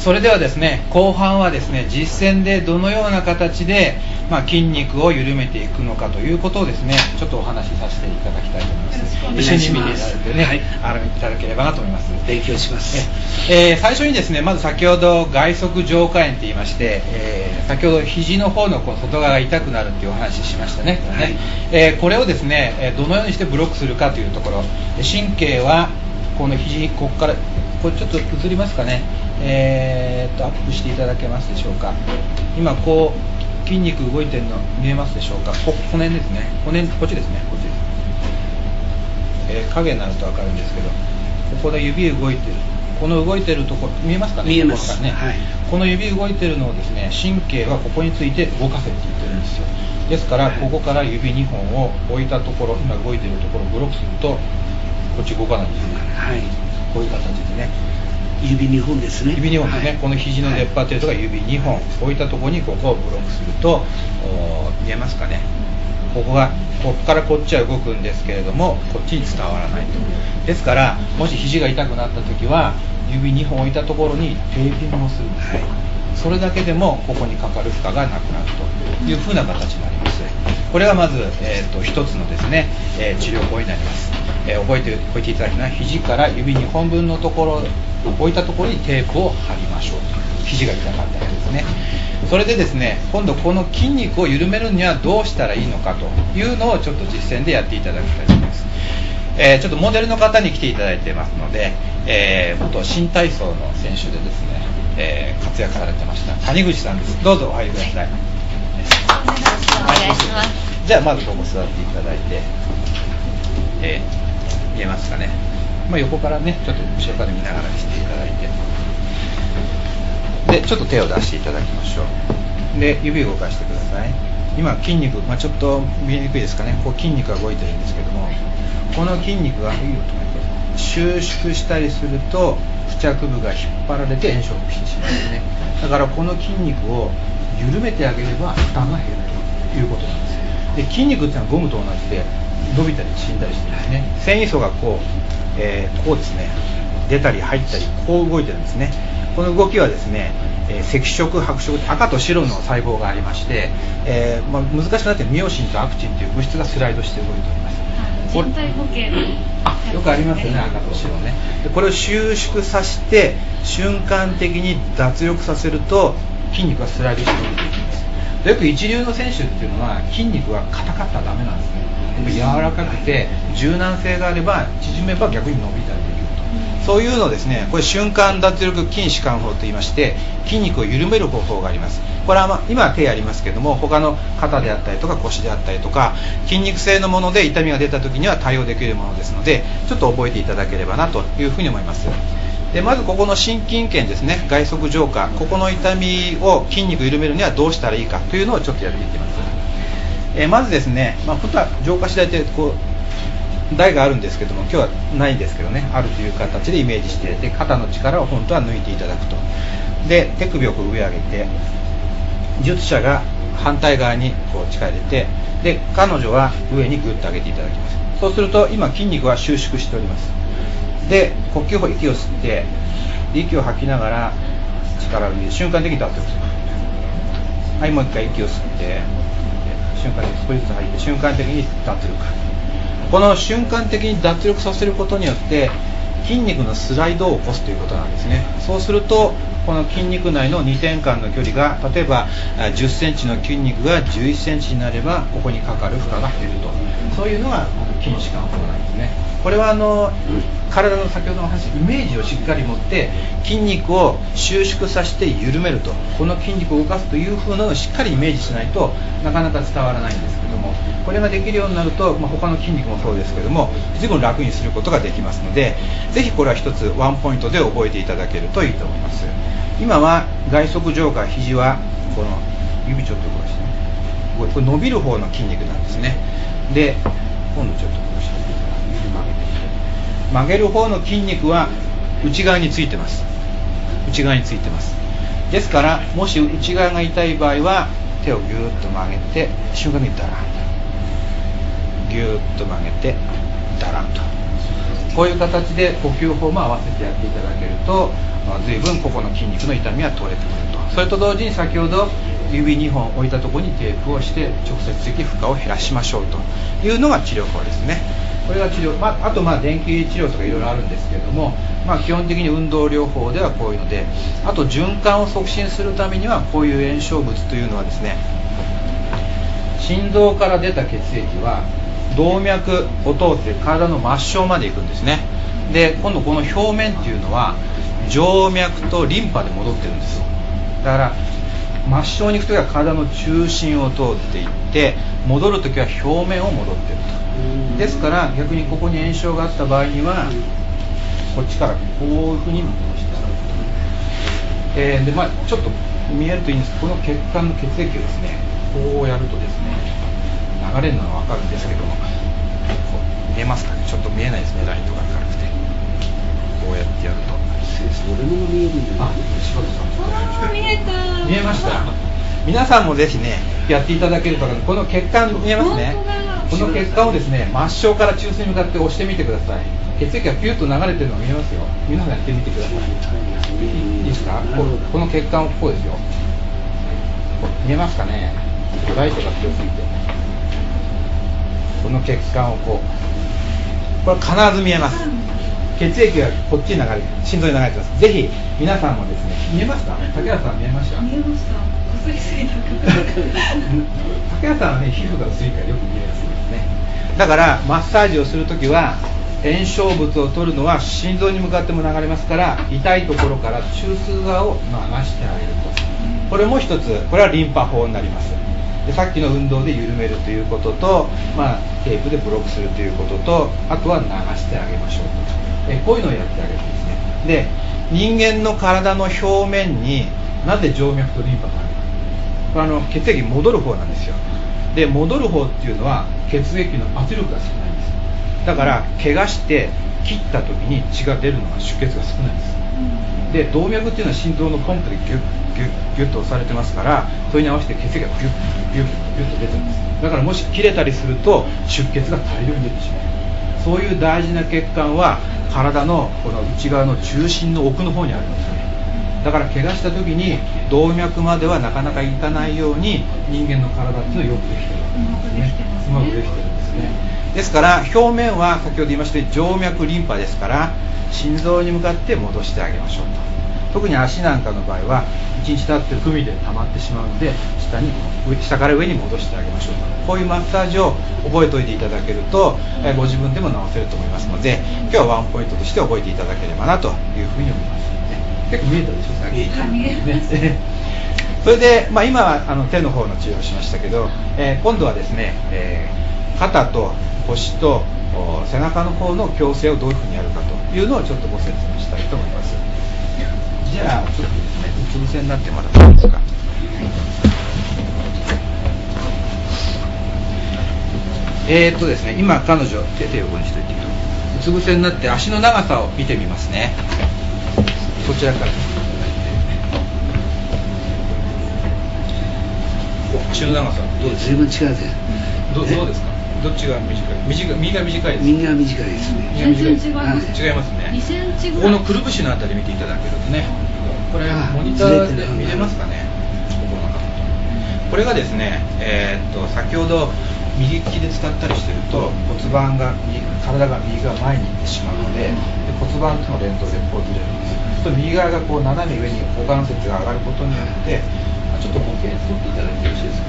それではですね、後半はですね、実践でどのような形で、まあ、筋肉を緩めていくのかということをですね、ちょっとお話しさせていただきたいと思います。一緒に見ていただいてね、はい、あのいただければなと思います。 勉強します。 ええー、最初にですね、まず先ほど外側上下炎と言いまして、えー、先ほど肘の方のこの外側が痛くなるっていうお話ししましたね。はい、えー、これをですね、どのようにしてブロックするかというところ、神経はこの肘、ここからこれちょっと映りますかね、えー、っとアップしていただけますでしょうか。今こう筋肉動いてるの見えますでしょうか。こ骨ですね、骨こっちですね、こっちです、えー、影になると分かるんですけど、ここで指動いてる、この動いてるところ見えますかね。 見えます、 ね、はい、この指動いてるのをですね、神経はここについて動かせって言ってるんですよ。ですからここから指にほんを置いたところ、今動いてるところをブロックするとこっち動かないんですよね。はい、こういう形でね、 指にほんですね。 指にほんですね、はい、この肘の出っ張っているところが指にほん、置いたところにここをブロックすると、見えますかね、ここがここからこっちは動くんですけれども、こっちに伝わらないと。ですからもし肘が痛くなった時は指にほん置いたところにテーピングをするんです、はい、それだけでもここにかかる負荷がなくなるというふうな形になります。これがまず、えー、と一つのですね、えー、治療法になります。えー、覚えておいていただくのは、肘から指にほんぶんのところ、置いたところにテープを貼りましょう。肘が痛かったらですね。それでですね、今度この筋肉を緩めるにはどうしたらいいのかというのをちょっと実践でやっていただきたいと思います。えー、ちょっとモデルの方に来ていただいてますので、えー、元新体操の選手でですね、えー、活躍されてました谷口さんです。どうぞお入りください。 お願いします。 じゃあまずここ座っていただいて、えー、見えますかね。まあ、横からね、ちょっと後ろから見ながらしていただいて、でちょっと手を出していただきましょう。で指を動かしてください。今筋肉、まあ、ちょっと見えにくいですかね、こう筋肉が動いてるんですけども、この筋肉が収縮したりすると付着部が引っ張られて炎症を起こしてしまうんですね。だからこの筋肉を緩めてあげれば負担が減るということなんです。で筋肉っていうのはゴムと同じで伸びたり縮んだりしてるんですね。繊維層がこう、えー、こうですね、出たり入ったりこう動いてるんですね。この動きはですね、えー、赤色白色、赤と白の細胞がありまして、えーまあ、難しくなってミオシンとアクチンという物質がスライドして動いております。 人体模型のあ、よくありますよね、赤と白ね。でこれを収縮させて瞬間的に脱力させると筋肉がスライドして伸びていきます。よく一流の選手っていうのは筋肉は硬かったらダメなんですね。柔らかくて柔軟性があれば縮めば逆に伸びたりできると、そういうのですね、これ瞬間脱力筋弛緩法といいまして、筋肉を緩める方法があります。これは、まあ、今は手ありますけども、他の肩であったりとか腰であったりとか筋肉性のもので痛みが出た時には対応できるものですので、ちょっと覚えていただければなというふうに思います。でまずここの心筋腱ですね、外側上下、ここの痛みを筋肉緩めるにはどうしたらいいかというのをちょっとやっていきます。えー、まずですね、まあ、本当は上下肢台ってこう台があるんですけども、今日はないんですけどね、あるという形でイメージして、で肩の力を本当は抜いていただくと。で手首をこう上上げて、術者が反対側にこう力入れて、で彼女は上にグッと上げていただきます。そうすると今筋肉は収縮しております。で呼吸法、息を吸って息を吐きながら力を抜いて瞬間的に脱力する。はい、もう一回息を吸って瞬間的に少しずつ吐いて瞬間的に脱力。この瞬間的に脱力させることによって筋肉のスライドを起こすということなんですね。そうするとこの筋肉内のにてん間の距離が、例えばじゅっセンチの筋肉がじゅういっセンチになればここにかかる負荷が減ると、そういうのが筋弛緩法なんですね。これはあの体の先ほどの話、イメージをしっかり持って筋肉を収縮させて緩めると、この筋肉を動かすという風なのをしっかりイメージしないとなかなか伝わらないんですけども、これができるようになると、まあ、他の筋肉もそうですけども随分楽にすることができますので、ぜひこれは一つワンポイントで覚えていただけるといいと思います。今は外側上下、肘はこの指ちょっと動かしてね、これ伸びる方の筋肉なんですね。で今度ちょっとこうして指曲げて曲げる方の筋肉は内側についてます。内側についてます。ですからもし内側が痛い場合は手をギューッと曲げて瞬間にダランとギューッと曲げてダランとこういう形で呼吸法も合わせてやっていただけると、まあ、随分ここの筋肉の痛みは取れてくると。それと同時に先ほど指にほん置いたところにテープをして直接的負荷を減らしましょうというのが治療法ですね。これが治療、まあ、あとまあ電気治療とかいろいろあるんですけれども、まあ、基本的に運動療法ではこういうので、あと循環を促進するためにはこういう炎症物というのはですね、心臓から出た血液は動脈を通って体の末梢まで行くんですね。で今度この表面っていうのは静脈とリンパで戻ってるんです。だから末梢に行くときは体の中心を通っていって、戻るときは表面を戻っていると。ですから逆にここに炎症があった場合にはこっちからこういうふうに戻してあげると、えー、でまあちょっと見えるといいんですけど、この血管の血液をですねこうやるとですね流れるのが分かるんですけども、こう見えますかね。ちょっと見えないですね、ライトが明るくて。こうやってやると俺のが見えるんだよね。 あ、柴田さん見えた。 見えました。皆さんもぜひねやっていただけると、この血管見えますね。この血管をですね末梢から中枢に向かって押してみてください。血液がピュッと流れてるのが見えますよ。皆さんやってみてください。いいですか。こ, この血管をこうですよ。見えますかね。ライトが強すぎて、この血管をこう、これ必ず見えます。血液がこっちに流れて、心臓に流れてます。ぜひ皆さんもですね、見えますか。竹原さん見えました。 見えました。こすりすぎた竹原さんはね、皮膚が薄いからよく見えやすいですね。だからマッサージをするときは炎症物を取るのは心臓に向かっても流れますから、痛いところから中枢側を流してあげると。これも一つ、これはリンパ法になります。でさっきの運動で緩めるということと、まあ、テープでブロックするということと、あとは流してあげましょうと。えこういうのをやってあげるんですね。で人間の体の表面になぜ静脈とリンパがあるか、これあの血液戻る方なんですよ。で戻る方っていうのは血液の圧力が少ないんです。だから怪我して切った時に血が出るのは出血が少ないんです。で動脈っていうのは心臓のポンプでギュッギュッギュッと押されてますから、それに合わせて血液がギュッギュッギュッと出てるんです。だからもし切れたりすると出血が大量に出てしまう。そういう大事な血管は体のこの内側の中心の奥の方にあるんですね。だから怪我した時に動脈まではなかなかいかないように人間の体っていうのはよくできてるんですね。うまくできてるんですね。ですから表面は先ほど言いましたように静脈リンパですから、心臓に向かって戻してあげましょうと。特に足なんかの場合はいちにち経って組で溜まってしまうので、下に下から上に戻してあげましょうと。こういうマッサージを覚えておいていただけると、えご自分でも治せると思いますので、今日はワンポイントとして覚えていただければなというふうに思います、ね、結構見えたでしょ、さっき。ね、それで、まあ、今はあの手の方の治療をしましたけど、えー、今度はですね、えー、肩と腰と背中の方の矯正をどういうふうにやるかというのをちょっとご説明したいと思います。じゃあちょっとですね、うつ伏せになってもらっていいですか。えーっとですね、今彼女手手横にしといて、うつ伏せになって足の長さを見てみますね。こちらから足の長さどうですか。 随分違うぜ。 ど, どうですか。どっちが短い？短い、右が短いです。 右が短いですね。 全然違います。 違いますね。 にセンチぐこらい。 このくるぶしのあたり見ていただけるとね、これモニターで見れますかね。ここの中これがですね、えー、っと先ほど右利きで使ったりしてると骨盤が体が右側前に行ってしまうので、で骨盤との連動でこうずれるんです。そうすると右側がこう斜め上に股関節が上がることによって、ちょっと模型取っていただいてよろしいですか。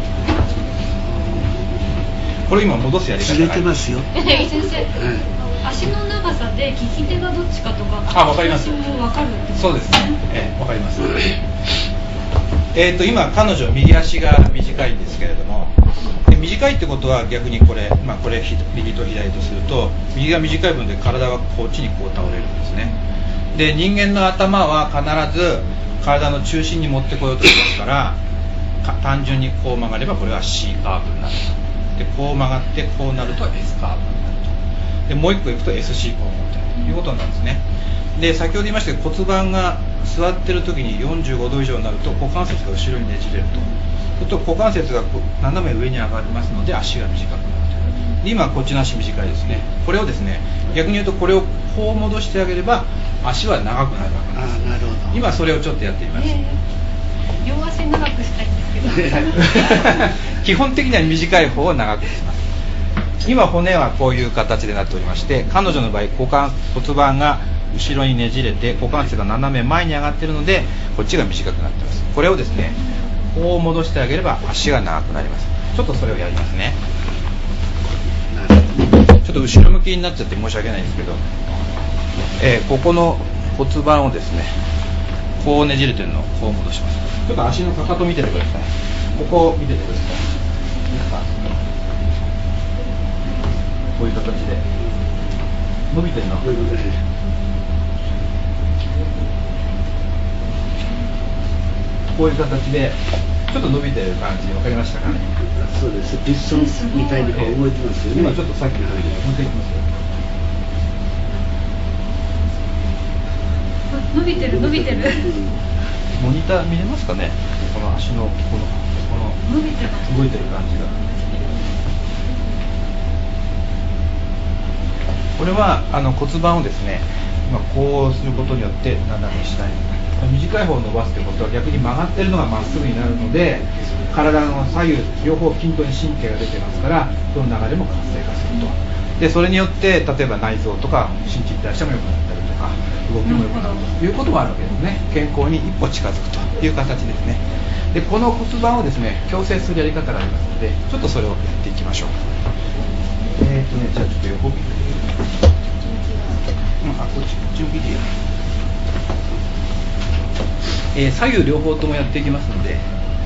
これ今戻すやり方ずれてますよ。 先生、足の長さで利き手がどっちかとか、 あ、わかります。 わかるって。 そうですね。えー、わかります。えっと今彼女右足が短いんですけれども、で短いってことは逆にこれ、まあこれ右と左とすると、右が短い分で体はこっちにこう倒れるんですね。で人間の頭は必ず体の中心に持ってこようとしますから、か単純にこう曲がればこれは C カーブになると。でこう曲がってこうなると S カーブになると。でもう一個いくと エスシー コーンということになるんですね。で先ほど言いましたけど、骨盤が座ってる時によんじゅうごど以上になると股関節が後ろにねじれると。そうすると股関節が斜め上に上がりますので足が短くなる今こっちの足短いですね。これをですね、逆に言うとこれをこう戻してあげれば足は長くなるわけです。 あ、なるほど。 今それをちょっとやってみます。えー、両足長くしたいんですけど基本的には短い方を長くします。今骨はこういう形でなっておりまして、彼女の場合股関骨盤が後ろにねじれて股関節が斜め前に上がっているので、こっちが短くなっています。これをですね、こう戻してあげれば足が長くなります。ちょっとそれをやりますね。ちょっと後ろ向きになっちゃって申し訳ないんですけど、えー、ここの骨盤をですね、こうねじれてるのをこう戻します。ちょっと足のかかと見ててください。ここを見ててください。こういう形で伸びてるの。こういう形でちょっと伸びてる感じ、分かりましたかね。 そうです。ピストンみたいにこう動いてますよね。 今ちょっとさっきの動いてる。もう一回いきますよ。 伸びてる伸びてる。 モニター見れますかね。この足のこのこの伸びてます。 動いてる感じが。これはあの骨盤をですね、今こうすることによって斜め下に。短い方を伸ばすということは逆に曲がってるのがまっすぐになるので、体の左右両方筋斗に神経が出てますから、その流れも活性化すると。でそれによって例えば内臓とか新陳代謝も良くなったりとか動きも良くなるということもあるわけですね。健康に一歩近づくという形ですね。でこの骨盤をですね矯正するやり方がありますので、ちょっとそれをやっていきましょう。えーとね、じゃあちょっと横見て、うん、あこっちこっち向きでいいや。えー、左右両方ともやっていきますので、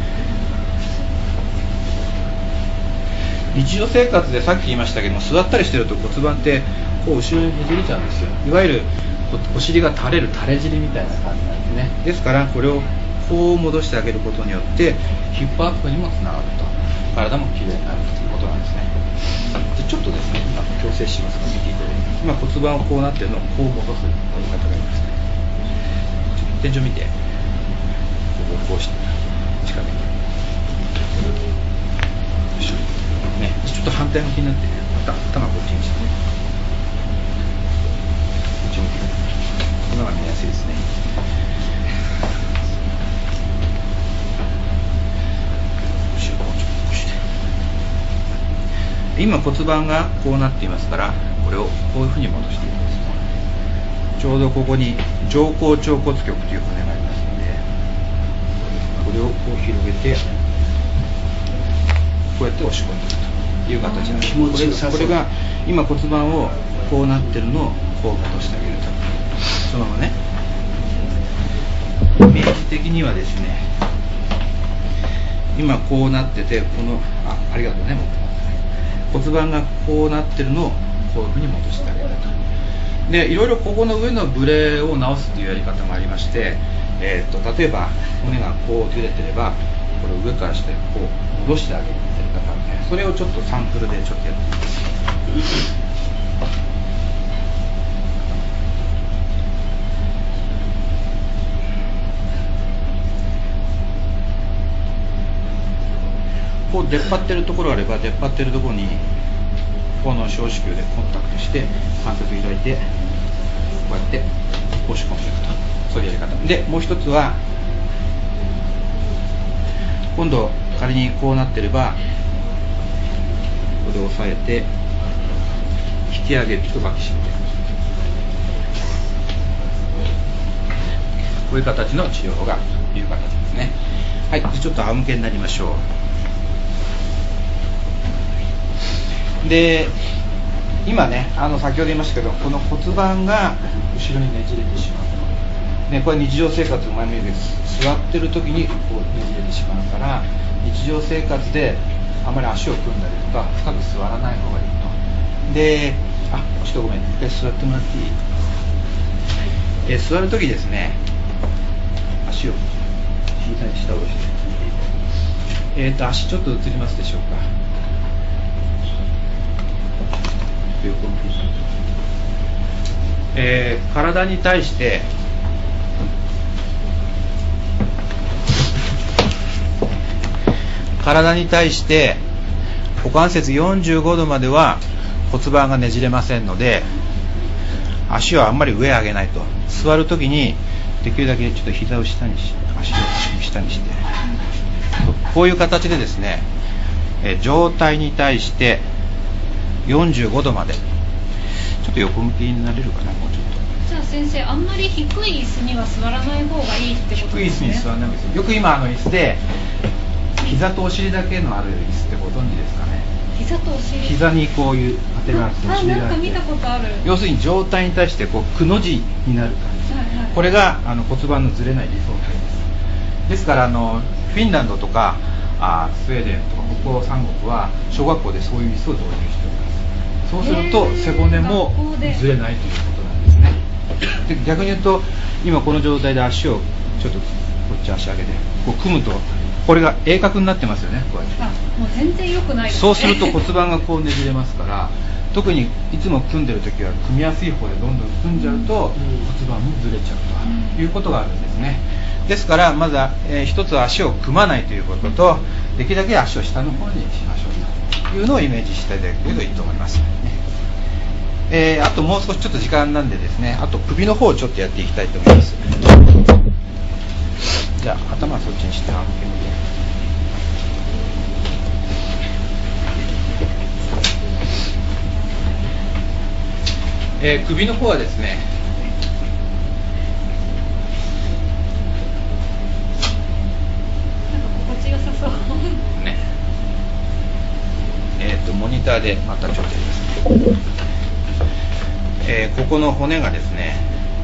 日常生活でさっき言いましたけども、座ったりしてると骨盤ってこう後ろにねじれちゃうんですよ。いわゆるお尻が垂れる垂れ尻みたいな感じなんですね。ですからこれをこう戻してあげることによってヒップアップにもつながると、体もきれいになるということなんですね。でちょっとですね、今矯正しますので見ていただきます。今骨盤をこうなってるのをこう戻すという方がいますね。天井見て、こうして近めに、ね、ちょっと反対向きになって、また頭こっちにして、こっち向きに、このが見やすいですね。後ろをちょっとして、今骨盤がこうなっていますから、これをこういうふうに戻していきます。ちょうどここに上後腸骨極という骨がありますので、これをこう広げてこうやって押し込んでいくという形なんです。 気持ちよさそう。 これが今骨盤をこうなってるのをこう戻してあげると、そのままね、イメージ的にはですね、今こうなってて、この あ, ありがとうね、骨盤がこうなってるのをこういうふうに戻してあげると。でいろいろここの上のブレを直すというやり方もありまして、えー、と例えば骨がこうずれてればこれを上からしてこう戻してあげるというやり方なので、それをちょっとサンプルでちょっとやってみます。こう出っ張ってるところがあれば、出っ張ってるところにこの小子宮でコンタクトして関節開いてこうやって押し込んでいくと、そういうやり方で、もう一つは今度仮にこうなってればここで押さえて引き上げると抱きしめて、こういう形の治療法がという形ですね。はい、ちょっと仰向けになりましょう。で今ね、あの先ほど言いましたけど、この骨盤が後ろにねじれてしまう、ね、これ日常生活の前のようです。座ってる時にこうねじれてしまうから、日常生活であまり足を組んだりとか深く座らない方がいいと。で、あ、ちょっとごめん、一回座ってもらっていい？えー、座る時ですね、足を膝に下を下ろして、えーと足ちょっと映りますでしょうか。横向き、えー、体に対して体に対して股関節よんじゅうごどまでは骨盤がねじれませんので、足はあんまり上上げないと。座るときにできるだけちょっと膝を下にし、足を下にして、こういう形でですね、え上体に対してよんじゅうごどまで、ちょっと横向きになれるかな、もうちょっと。 じゃあ先生、あんまり低い椅子には座らない方がいいってことですね。 低い椅子に座らないですよ。よく今あの椅子で膝とお尻だけのある椅子ってご存知ですかね。 膝とお尻。 膝にこういう当てがあって、 あ、なんか見たことある。 要するに上体に対してこうくの字になる感じ。はいはい、これがあの骨盤のずれない理想形です。ですからあのフィンランドとかあスウェーデンとか北欧三国は小学校でそういう椅子を導入しております。そうすると背骨もずれないということなんですね。で逆に言うと今この状態で足をちょっとこっち足上げてこう組むとこれが鋭角になってますよね。こうやってあもう全然良くないですね。 そうすると骨盤がこうねじれますから、特にいつも組んでる時は組みやすい方でどんどん組んじゃうと骨盤もずれちゃうということがあるんですね。ですからまずは、えー、一つは足を組まないということと、できるだけ足を下の方にしましょうというのをイメージしていただけるといいと思います、ね。えー、あともう少しちょっと時間なんでですね、あと首の方をちょっとやっていきたいと思います。じゃあ頭はそっちにしてあげて、えー、首の方はですね、 なんか心地よさそうね、えっ、ー、とモニターでまたちょっとやります。えー、ここの骨がですね、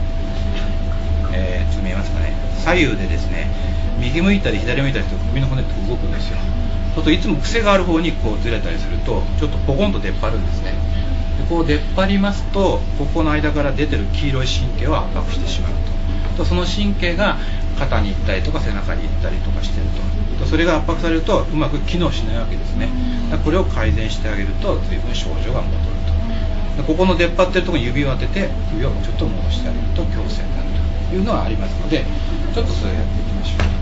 えー、ちょっと見えますかね、左右でですね、右向いたり左向いたりすると首の骨って動くんですよ。そうするといつも癖がある方にこうずれたりするとちょっとポコンと出っ張るんですね。でこう出っ張りますと、ここの間から出てる黄色い神経を圧迫してしまうと。とその神経が肩に行ったりとか背中に行ったりとかしてると。とそれが圧迫されるとうまく機能しないわけですね。だからこれを改善してあげると随分症状が戻ると。でここの出っ張ってるところに指を当てて首をちょっと戻してあげると矯正になるというのはありますので、ちょっとそれをやっていきましょう。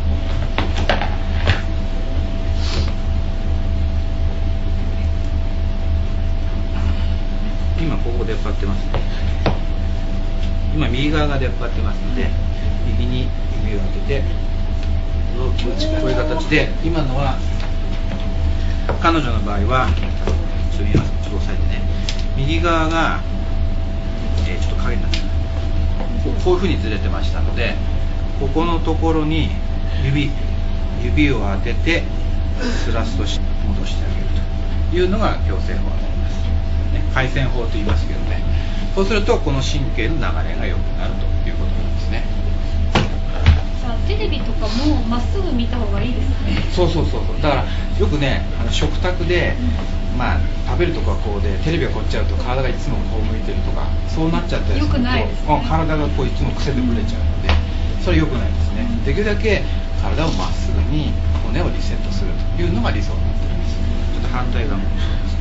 今ここ出っ張ってますね。今右側が出っ張ってますので、右に指を当ててこういう形で、今のは彼女の場合はちょっと見えます、ちょっと押さえてね、右側が、えー、ちょっと影になってる、こういうふうにずれてましたので、ここのところに指指を当ててスラストし戻してあげるというのが矯正法になります、ね、回線法と言いますけどね。そうするとこの神経の流れが良くなるということなんですね。 じゃあテレビとかもまっすぐ見た方がいいですね。 そうそうそうそう。だからよくね、あの食卓で、うん、まあ食べるとかこうでテレビがこっちあると体がいつもこう向いてるとかそうなっちゃったりすると、 良くないですね、 体がこういつも癖でぶれちゃうので、それ良くないですね。できるだけ体をまっすぐに骨をリセットするというのが理想になっています。ちょっと反対側もですね。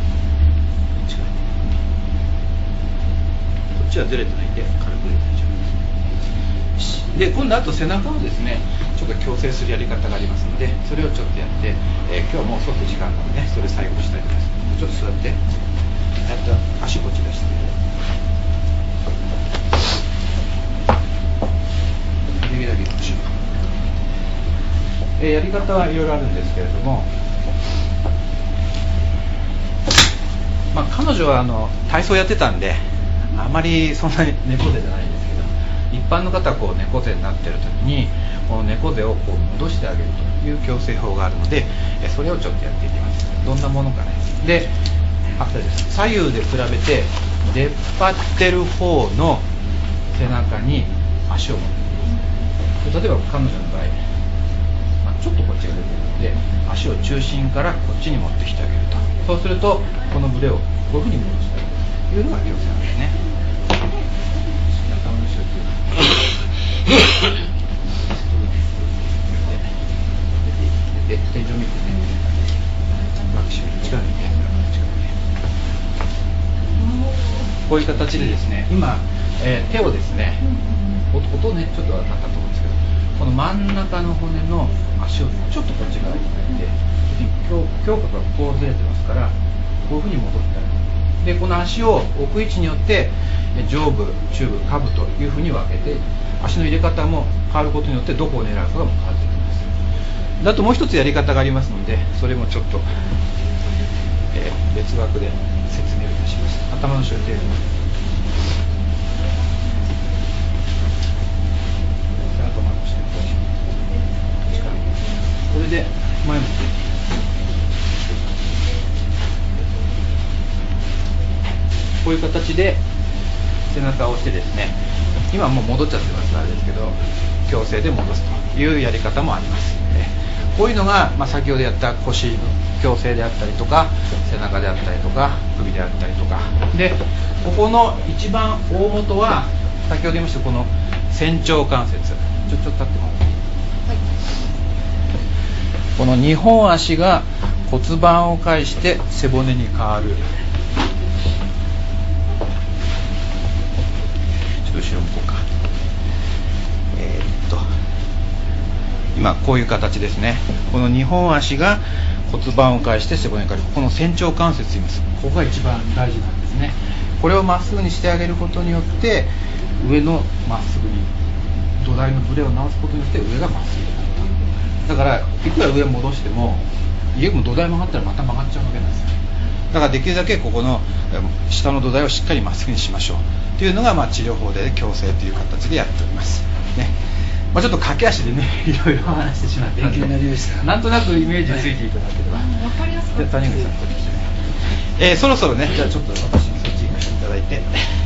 こっちはずれてないんで軽く入れて大丈夫です。で今度あと背中をですねちょっと矯正するやり方がありますので、それをちょっとやって、えー、今日はもうそろそろ時間なので、ね、それ最後にしたいと思います。ちょっと座ってやった足こっち出して右だけ行きましょう。えー、やり方はいろいろあるんですけれども、まあ、彼女はあの体操やってたんであまりそんなに猫背じゃないんですけど、一般の方はこう猫背になっている時にこの猫背をこう戻してあげるという矯正法があるので、それをちょっとやっていきます。どんなものかね。で、あったです。左右で比べて出っ張ってる方の背中に足を持っていきます。例えば彼女の場合、まあ、ちょっとこっちが出てるので足を中心からこっちに持ってきてあげると。そうするとこのブレをこういうふうに戻してあげるというのが矯正なんですね。頭の後ろで天井見てね、バックシュー力抜いて、こういう形でですね、今、えー、手をですね、音ねちょっと分かったと思うんですけど、 この真ん中の骨の足をちょっとこっち側に変えて、胸胸郭がこうずれてますから、こういうふうに戻ってあげる。でこの足を置く位置によって上部、中部、下部というふうに分けて、足の入れ方も変わることによってどこを狙うかが変わってきます。だともう一つやり方がありますので、それもちょっと、えー、別枠で説明をいたします。頭の後ろ程度に。頭の後ろこれで前向き。こういう形で背中を押してですね、今もう戻っちゃってますからあれですけど、矯正で戻すというやり方もあります。こういうのが、まあ、先ほどやった腰の矯正であったりとか、背中であったりとか、首であったりとかで、ここの一番大元は先ほど言いましたこの仙腸関節。ちょちょっと立っても、はい、このにほん足が骨盤を介して背骨に変わる。ちょっと後ろ向こうか。えー、っと今こういう形ですね。このにほん足が骨盤を介して背骨に変わる。この仙腸関節と言います。ここが一番大事なんですね。これをまっすぐにしてあげることによって上のまっすぐに土台のブレを直すことによって上がまっすぐになった。だからいくら上戻しても家も土台曲がったらまた曲がっちゃうわけなんですよ。だからできるだけここの下の土台をしっかりまっすぐにしましょうというのが、まあ、治療法で矯正という形でやっておりますね。まあ、ちょっと駆け足でねいろいろ話してしまって勉強になりました。 なんとなくイメージついていただければ、はい、 分かりやすかった。 谷口さんこっち来てね、えー、そろそろね、じゃあちょっと私にそっち行かせていただいて、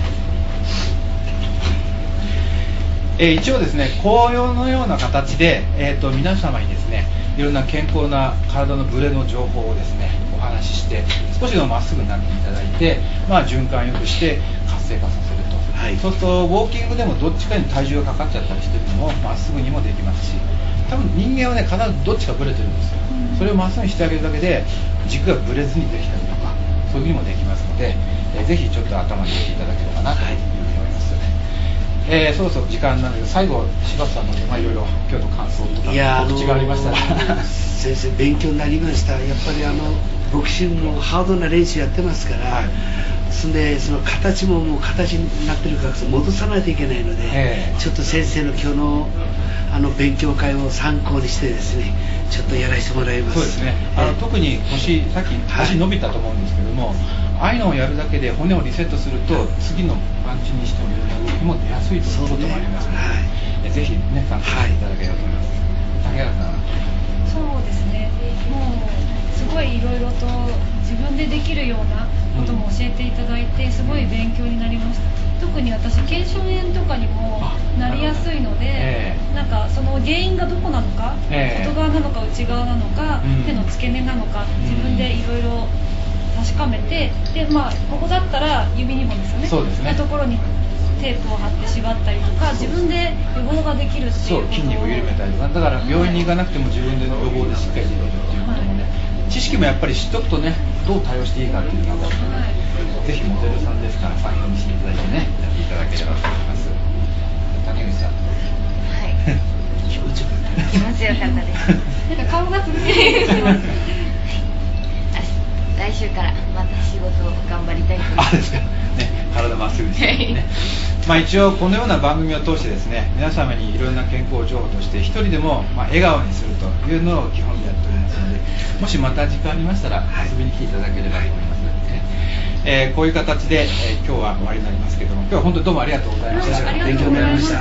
えー、一応ですね紅葉のような形で、えー、と皆様にですねいろんな健康な体のブレの情報をですねお話しして、少しでもまっすぐになっていただいて、まあ、循環よくして活性化させると、はい、そうするとウォーキングでもどっちかに体重がかかっちゃったりしてるのもまっすぐにもできますし、多分人間はね必ずどっちかブレてるんですよ。それをまっすぐにしてあげるだけで軸がブレずにできたりとか、そういうふうにもできますので、えー、ぜひちょっと頭に入れていただければなというふうに思います。えー、そろそろ時間なので最後柴田さんの、まあ、いろいろ今日の感想とか告知がありましたら。 先生勉強になりました。やっぱりあのボクシングもハードな練習やってますから、はい、そんでその形ももう形になってるから戻さないといけないので、えー、ちょっと先生の今日のあの勉強会を参考にしてですねちょっとやらせてもらいます。 そうですね、あの特に腰さっき腰伸びたと思うんですけども、はい、ああいうのをやるだけで骨をリセットすると、はい、次のパンチにしてもいろんな動きも出やすいということもありますので、ね、はい、ぜひね参考にしていただければと思います。竹原さん。 そうですね、もうすごいいろいろと自分でできるようなことも教えていただいて、すごい勉強になりました。特に私腱鞘炎とかにもなりやすいので、えー、なんかその原因がどこなのか、えー、外側なのか内側なのか、うん、手の付け根なのか自分でいろいろ確かめて、でまあここだったら指にもですよね、 そうですね、 ところにテープを貼って縛ったりとか自分で予防ができるっていうことを、 そう筋肉を緩めたりとか、だから病院に行かなくても自分で予防でしっかりできるっていうこともね、はい、知識もやっぱり知っておくとねどう対応していいかっていうのが、はい、ぜひモデルさんですから参考にしていただいてねやっていただければと思います。谷口さん。 はい気持ちよかった気持ちよかったですなんか顔がすごい来週からまた仕事を頑張りたいと思います。 あですかね、体まっすぐにしてねまあ一応このような番組を通してですね皆様にいろんな健康情報として一人でもまあ笑顔にするというのを基本にやっておりますので、もしまた時間ありましたら遊びに来ていただければと思いますので、ねえー、こういう形で、えー、今日は終わりになりますけども、今日は本当にどうもありがとうございました。 勉強になりました。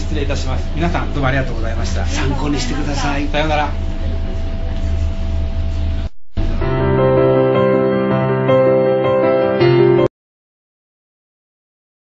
ではこれで失礼いたします。皆さんどうもありがとうございました。 参考にしてください。 さようなら。